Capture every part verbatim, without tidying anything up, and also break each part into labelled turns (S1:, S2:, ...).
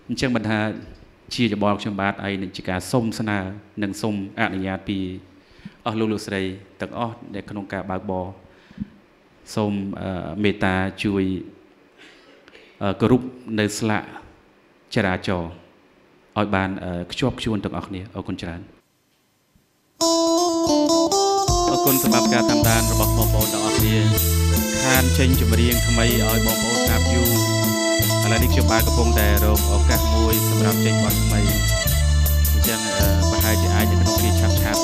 S1: អញ្ចឹងមិនថាជាច្បងខ្ញុំបាទអីនឹងជាការសុំស្នើនិងសុំអនុញ្ញាតពីអស់លោកលោកស្រីទាំងអស់ដែលក្នុងការបើកបរសូមមេត្តាជួយគោរពនៅស្លាកចរាចរណ៍ឲ្យបានខ្ជាប់ខ្ជួនទាំងអស់គ្នាអរគុណច្រើនអរគុណសម្រាប់ការតាមដានរបស់បងប្អូនទាំងអស់គ្នាខានចេញចម្រៀងថ្មីឲ្យបងប្អូនស្ដាប់យូរឥឡូវនេះខ្ញុំបាទកំពុងតែរកឱកាសមួយសម្រាប់ចេញបទថ្មីអញ្ចឹងប្រហែលជាអាចនៅក្នុងពេលឆាប់ឆាប់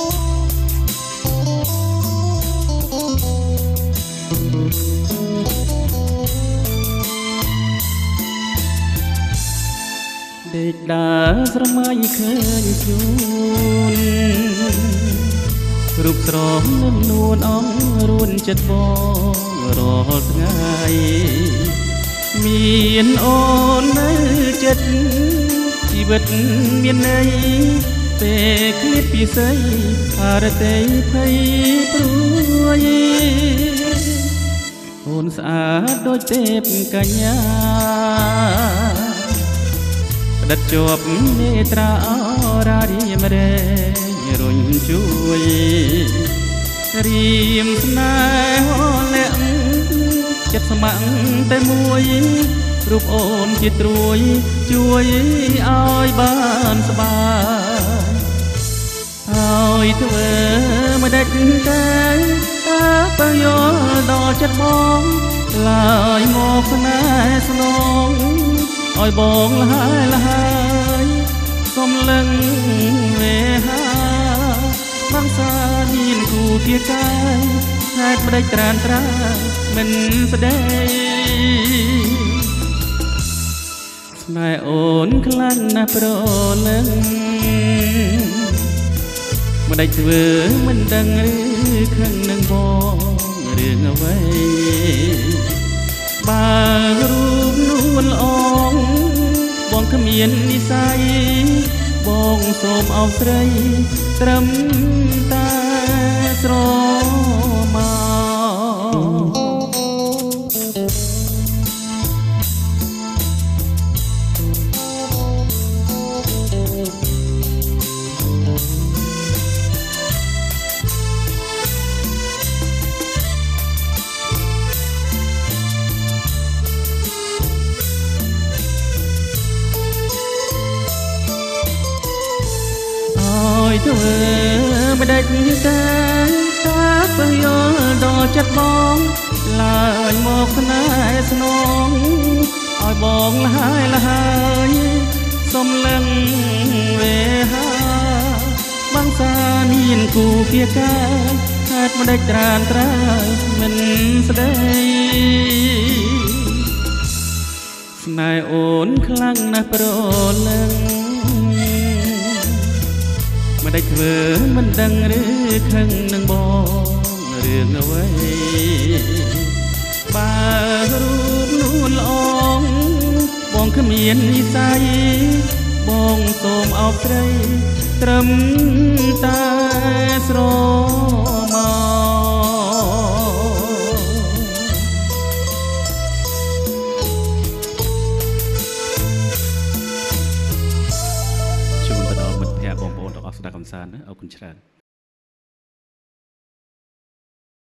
S1: ដេកដើរស្រមៃឃើញខ្លួនរូបស្រស់នឹមនួនអងរួនចិត្តបងរាល់ថ្ងៃមានអូននៅចិត្តជីវិតមានន័យពេលឃ្លាតពីស្រីអរតីភ័យព្រួយអូនស្អាតដូចទេពកញ្ញាដិតជាប់នេត្រាអរារីមរែរុញជួយរៀមស្នេហ៍លាក់ចិត្តស្ម័គ្រតែមួយរូបអូនជាត្រួយជួយឲ្យបានស្បាយហើយធ្វើមិនដេចតែតាបើយល់ដល់ចិត្តបងឡើយមកស្នេហ៍ស្នងឲ្យបងលហើយលហើយសុំលឹងវេហាបាំងសាមានគូគៀកាយហេតុម្ដេចត្រានត្រាមិនស្ដីស្នេហ៍អូនខ្លាំងណាស់ប្រលឹងម្ដេចធ្វើមិនដឹងឬខឹងនឹងបងរឿងអ្វីបើរូបនួនល្អងបងគ្មាននិស័យបងសូមអោបស្រីត្រឹមតែស្រមកធ្វើមិនដេចតែតាបើយល់ដល់ចិត្តបងឡើយមកស្នេហ៍ស្នងឲ្យបងលហើយលហើយសុំលឹងវេហាបាំងសាមានគូគៀកាហេតុមិនដេចត្រានត្រើយមិនស្ដីស្នេហ៍អូនខ្លាំងណាស់ប្រលឹងមិនដេចធ្វើមិនដឹងឬខឹងនឹងបងរឿងអ្វីបើរូបនួនល្អងបងគ្មាននិស័យបងសូមអោបស្រីត្រឹមតែស្រមកជួនទៅដល់មិត្តភក្តិបងប្អូនទាំងអស់ស្ដាប់កំសាន្តណាអរគុណច្រើន